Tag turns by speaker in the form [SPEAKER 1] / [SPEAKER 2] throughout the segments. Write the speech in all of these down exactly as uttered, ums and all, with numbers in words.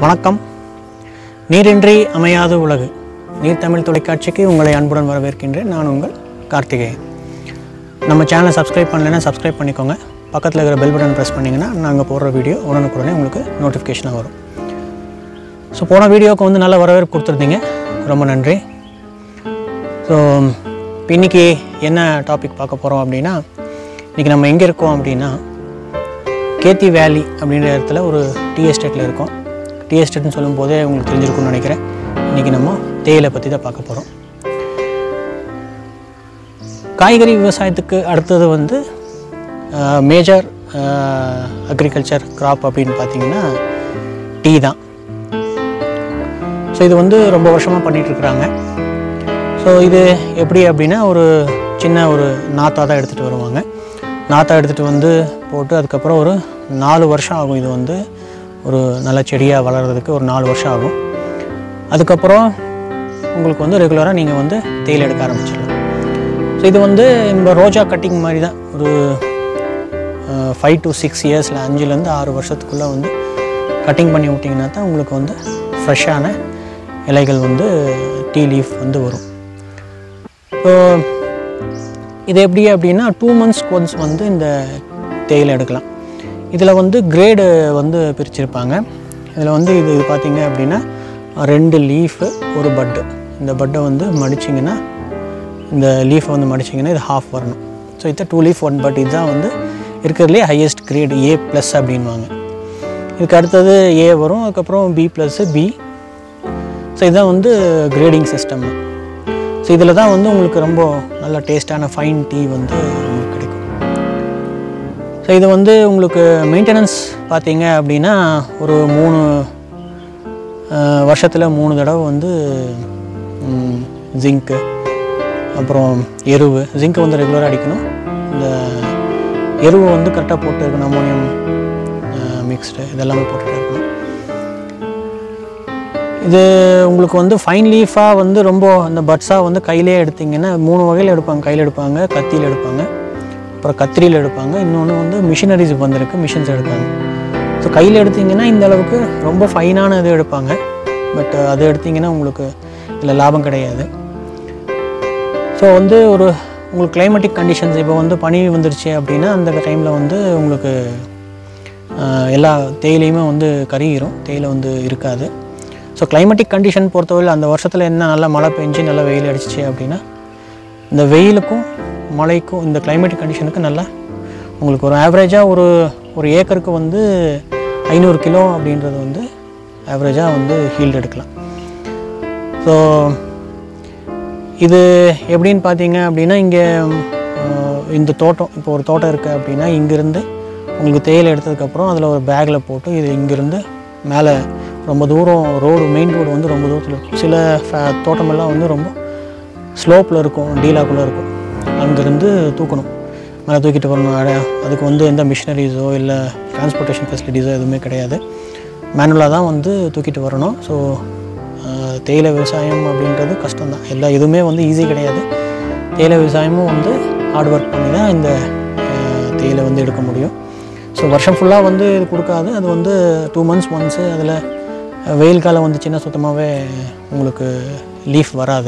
[SPEAKER 1] வணக்கம். நீரின்றி அமையாத உலகு நீர் தமிழ் தொலைக்காட்சிக்கு உங்களை அன்புடன் வரவேற்கின்றேன். நான் உங்கள் கார்த்திகேயன். நம்ம சேனலை சப்ஸ்கிரைப் பண்ணலைன்னா சப்ஸ்கிரைப் பண்ணிக்கோங்க. பக்கத்தில் இருக்கிற பெல் பட்டன் ப்ரெஸ் பண்ணிங்கன்னா நாங்கள் போடுற வீடியோ உடனுக்குடனே உங்களுக்கு நோட்டிஃபிகேஷனாக வரும். ஸோ போன வீடியோவுக்கு வந்து நல்ல வரவேற்பு கொடுத்துருந்தீங்க, ரொம்ப நன்றி. ஸோ இன்றைக்கி என்ன டாபிக் பார்க்க போகிறோம் அப்படின்னா, இன்றைக்கி நம்ம எங்கே இருக்கோம் அப்படின்னா கேத்தி வேலி அப்படின்ற இடத்துல ஒரு டீ எஸ்டேட்டில் இருக்கோம். டீ எஸ்டேட்னு சொல்லும் போதே உங்களுக்கு தெரிஞ்சிருக்கும்னு நினைக்கிறேன். இன்றைக்கி நம்ம தேயிலை பற்றி தான் பார்க்க போகிறோம். காய்கறி விவசாயத்துக்கு அடுத்தது வந்து மேஜர் அக்ரிகல்ச்சர் கிராப் அப்படின்னு பார்த்திங்கன்னா டீ தான். ஸோ இது வந்து ரொம்ப வருஷமாக பண்ணிகிட்ருக்குறாங்க. ஸோ இது எப்படி அப்படின்னா, ஒரு சின்ன ஒரு நாற்றா தான் எடுத்துகிட்டு வருவாங்க. நாற்றா எடுத்துகிட்டு வந்து போட்டு அதுக்கப்புறம் ஒரு நாலு வருஷம் ஆகும். இது வந்து ஒரு நல்ல செடியாக வளர்கிறதுக்கு ஒரு நாலு வருஷம் ஆகும். அதுக்கப்புறம் உங்களுக்கு வந்து ரெகுலராக நீங்கள் வந்து தேயிலை எடுக்க ஆரம்பிச்சிடலாம். ஸோ இது வந்து நம்ம ரோஜா கட்டிங் மாதிரி தான். ஒரு ஃபைவ் டு சிக்ஸ் இயர்ஸில் அஞ்சுலேருந்து ஆறு வருஷத்துக்குள்ளே வந்து கட்டிங் பண்ணி விட்டிங்கன்னா தான் உங்களுக்கு வந்து ஃப்ரெஷ்ஷான இலைகள் வந்து டீ லீஃப் வந்து வரும். ஸோ இது எப்படி அப்படின்னா, டூ மந்த்ஸ் ஒன்ஸ் வந்து இந்த தேயிலை எடுக்கலாம். இதில் வந்து கிரேடு வந்து பிரிச்சிருப்பாங்க. இதில் வந்து இது இது பார்த்திங்க அப்படின்னா ரெண்டு லீஃபு ஒரு பட்டு. இந்த பட்டை வந்து மடிச்சிங்கன்னா, இந்த லீஃபை வந்து மடிச்சிங்கன்னா இது ஹாஃப் வரணும். ஸோ இது டூ லீஃப் ஒன் பட். இதுதான் வந்து இருக்கிறதுலே ஹையஸ்ட் கிரேடு, ஏ ப்ளஸ் அப்படின்வாங்க. இதுக்கு அடுத்தது ஏ வரும், அதுக்கப்புறம் பி ப்ளஸ்ஸு பி. ஸோ இதுதான் வந்து கிரேடிங் சிஸ்டம். ஸோ இதில் தான் வந்து உங்களுக்கு ரொம்ப நல்ல டேஸ்டான ஃபைன் டீ வந்து உங்களுக்கு கிடைக்கும். ஸோ இது வந்து உங்களுக்கு மெயின்டெனன்ஸ் பார்த்தீங்க அப்படின்னா ஒரு மூணு வருஷத்தில் மூணு தடவை வந்து ஜிங்க்கு, அப்புறம் எருவு. ஜிங்க்கு வந்து ரெகுலராக அடிக்கணும். இந்த எருவை வந்து கரெக்டாக போட்டு இருக்கணும். அமோனியம் மிக்ஸ்டு இதெல்லாமே போட்டுகிட்டு இருக்கணும். இது உங்களுக்கு வந்து ஃபைன் லீஃபாக வந்து ரொம்ப அந்த பட்ஸாக வந்து கையிலே எடுத்திங்கன்னா மூணு வகையில் எடுப்பாங்க. கையில் எடுப்பாங்க, கத்தியில் எடுப்பாங்க, அப்புறம் கத்திரியில் எடுப்பாங்க. இன்னொன்று வந்து மிஷினரிஸ் வந்திருக்கு, மிஷின்ஸ் எடுப்பாங்க. ஸோ கையில் எடுத்திங்கன்னா இந்த அளவுக்கு ரொம்ப ஃபைனான இது எடுப்பாங்க. பட் அது எடுத்திங்கன்னா உங்களுக்கு இதில் லாபம் கிடையாது. ஸோ வந்து ஒரு உங்களுக்கு கிளைமேட்டிக் கண்டிஷன்ஸ் இப்போ வந்து பனி வந்துருச்சு அப்படின்னா அந்த டைமில் வந்து உங்களுக்கு எல்லா தேயிலையுமே வந்து கருகிரும், தேயிலை வந்து இருக்காது. ஸோ கிளைமேட்டிக் கண்டிஷன் பொறுத்தவரை அந்த வருஷத்தில் என்ன நல்லா மழை பெஞ்சு நல்லா வெயில் அடிச்சிச்சு அப்படின்னா, இந்த வெயிலுக்கும் மழைக்கும் இந்த கிளைமேட்டிக் கண்டிஷனுக்கு நல்லா உங்களுக்கு ஒரு ஆவரேஜாக ஒரு ஒரு ஏக்கருக்கு வந்து ஐநூறு கிலோ அப்படின்றது வந்து ஆவரேஜாக வந்து ஹீல்டு எடுக்கலாம். ஸோ இது எப்படின்னு பார்த்தீங்க அப்படின்னா, இங்கே இந்த தோட்டம் இப்போ ஒரு தோட்டம் இருக்குது அப்படின்னா, இங்கேருந்து உங்களுக்கு தேயிலை எடுத்ததுக்கப்புறம் அதில் ஒரு பேக்கில் போட்டு இது இங்கேருந்து மேலே ரொம்ப தூரம் ரோடு, மெயின் ரோடு வந்து ரொம்ப தூரத்தில் இருக்கும். சில ஃபே தோட்டமெல்லாம் வந்து ரொம்ப ஸ்லோப்பில் இருக்கும், டீலாக்குள்ளே இருக்கும். அங்கேருந்து தூக்கணும், மேலே தூக்கிட்டு வரணும். அதுக்கு வந்து எந்த மிஷினரிஸோ இல்லை டிரான்ஸ்போர்ட்டேஷன் ஃபெசிலிட்டிஸோ எதுவுமே கிடையாது. மேனுவலாக தான் வந்து தூக்கிட்டு வரணும். ஸோ தேயிலை விவசாயம் அப்படின்றது கஷ்டம்தான். எல்லா எதுவுமே வந்து ஈஸி கிடையாது. தேயிலை விவசாயமும் வந்து ஹார்ட் ஒர்க் பண்ணி தான் இந்த தேயிலை வந்து எடுக்க முடியும். ஸோ வருஷம் ஃபுல்லாக வந்து இது கொடுக்காது. அது வந்து டூ மந்த்ஸ் ஒன்ஸு. அதில் வெயில் காலம் வந்துச்சுன்னா சுத்தமாகவே உங்களுக்கு லீஃப் வராது.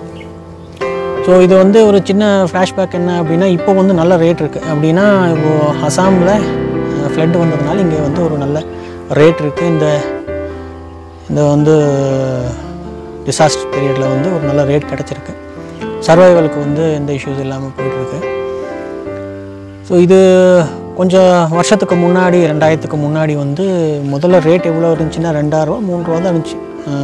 [SPEAKER 1] ஸோ இது வந்து ஒரு சின்ன ஃப்ளாஷ்பேக் என்ன அப்படின்னா, இப்போ வந்து நல்ல ரேட் இருக்குது அப்படின்னா, இப்போது அசாமில் ஃப்ளட் வந்ததுனால இங்கே வந்து ஒரு நல்ல ரேட் இருக்குது. இந்த இந்த வந்து டிசாஸ்டர் பீரியடில் வந்து ஒரு நல்ல ரேட் கிடச்சிருக்கு. சர்வைவலுக்கு வந்து எந்த இஷ்யூஸ் இல்லாமல் போயிட்டுருக்கு. ஸோ இது கொஞ்சம் வருஷத்துக்கு முன்னாடி, ரெண்டாயிரத்துக்கு முன்னாடி வந்து முதல்ல ரேட் எவ்வளோ இருந்துச்சுன்னா ரெண்டாயிரரூவா மூணு ரூபா தான் இருந்துச்சு,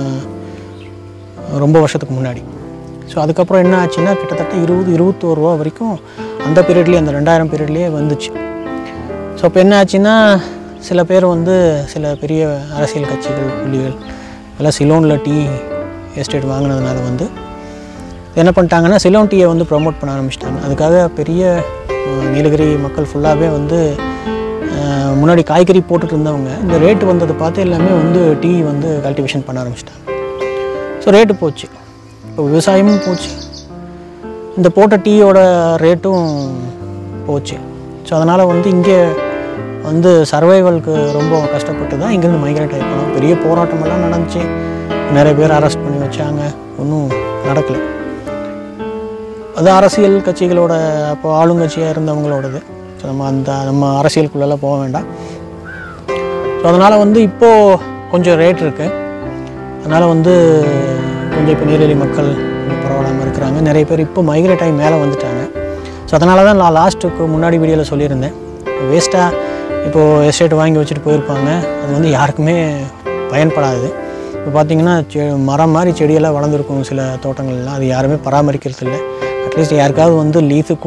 [SPEAKER 1] ரொம்ப வருஷத்துக்கு முன்னாடி. ஸோ அதுக்கப்புறம் என்ன ஆச்சுன்னா கிட்டத்தட்ட இருபது இருபத்தோரு ரூபா வரைக்கும் அந்த பீரியட்லேயே, அந்த ரெண்டாயிரம் பீரியட்லேயே வந்துச்சு. ஸோ இப்போ என்ன ஆச்சுன்னா, சில பேர் வந்து சில பெரிய அரசியல் கட்சிகள், புள்ளிகள் எல்லாம் சிலோனில் டீ எஸ்டேட் வாங்கினதுனால வந்து என்ன பண்ணிட்டாங்கன்னா, சிலோன் டீயை வந்து ப்ரொமோட் பண்ண ஆரம்பிச்சிட்டாங்க. அதுக்காக பெரிய நீலகிரி மக்கள் ஃபுல்லாகவே வந்து முன்னாடி காய்கறி போட்டுட்டு இருந்தவங்க இந்த ரேட்டு வந்ததை பார்த்து எல்லாமே வந்து டீ வந்து கல்டிவேஷன் பண்ண ஆரம்பிச்சிட்டாங்க. ஸோ ரேட்டு போச்சு, இப்போ விவசாயமும் போச்சு, இந்த போட்ட டீயோட ரேட்டும் போச்சு. ஸோ அதனால் வந்து இங்கே வந்து சர்வைவலுக்கு ரொம்ப கஷ்டப்பட்டு தான் இங்கேருந்து மைக்ரேட் ஆகிருக்கணும். பெரிய போராட்டமெல்லாம் நடந்துச்சு, நிறைய பேர் அரெஸ்ட் பண்ணி வச்சாங்க, ஒன்றும் நடக்கலை. அது அரசியல் கட்சிகளோட அப்போ ஆளுங்கட்சியாக இருந்தவங்களோடது. ஸோ நம்ம அந்த நம்ம அரசியலுக்குள்ளெல்லாம் போக வேண்டாம். ஸோ அதனால் வந்து இப்போது கொஞ்சம் ரேட் இருக்குது. அதனால் வந்து கொஞ்சம் இப்போ நீர்வேலி மக்கள் பரவாயில்லாமல் இருக்கிறாங்க. நிறைய பேர் இப்போ மைக்ரேட் ஆகி மேலே வந்துட்டாங்க. ஸோ அதனால தான் நான் லாஸ்ட்டுக்கு முன்னாடி வீடியோவில் சொல்லியிருந்தேன், வேஸ்ட்டாக இப்போது எஸ்டேட் வாங்கி வச்சுட்டு போயிருப்பாங்க, அது வந்து யாருக்குமே பயன்படாது. இப்போ பார்த்திங்கன்னா செ மரம் மாதிரி செடியெல்லாம் வளர்ந்துருக்கும் சில தோட்டங்கள்லாம், அது யாருமே பராமரிக்கிறது இல்லை. அட்லீஸ்ட் யாருக்காவது வந்து லீஸு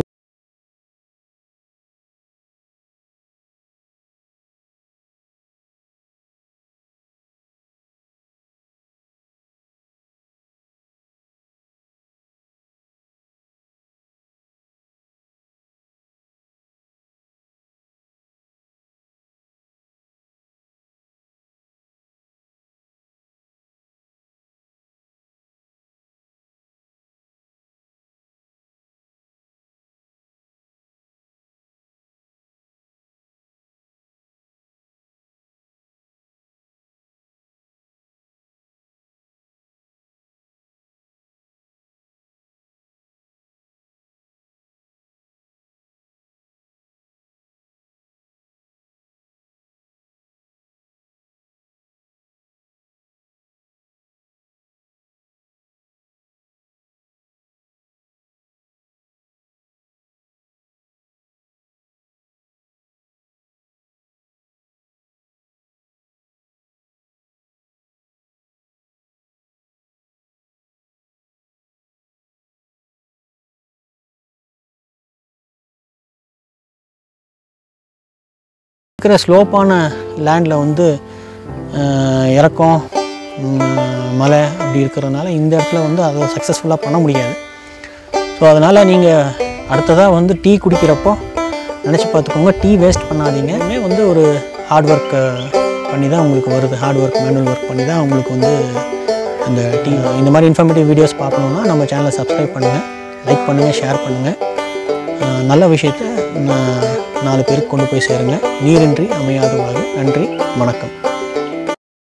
[SPEAKER 1] இருக்கிற ஸ்லோப்பான லேண்டில் வந்து இறக்கம் மலை அப்படி இருக்கிறதுனால இந்த இடத்துல வந்து அதை சக்ஸஸ்ஃபுல்லாக பண்ண முடியாது. ஸோ அதனால் நீங்கள் அடுத்ததாக வந்து டீ குடிக்கிறப்போ நினச்சி பார்த்துக்கோங்க, டீ வேஸ்ட் பண்ணாதீங்க. இதுவுமே வந்து ஒரு ஹார்ட் ஒர்க் பண்ணி தான் உங்களுக்கு வருது, ஹார்ட் ஒர்க் மேனுவல் ஒர்க் பண்ணி தான் உங்களுக்கு வந்து அந்த டீ. இந்த மாதிரி இன்ஃபர்மேட்டிவ் வீடியோஸ் பார்க்கணுன்னா நம்ம சேனலை சப்ஸ்கிரைப் பண்ணுங்கள், லைக் பண்ணுங்கள், ஷேர் பண்ணுங்கள். நல்ல விஷயத்தை நாலு பேருக்கு கொண்டு போய் சேருங்க. நீரின்றி அமையாத உலகு. நன்றி, வணக்கம்.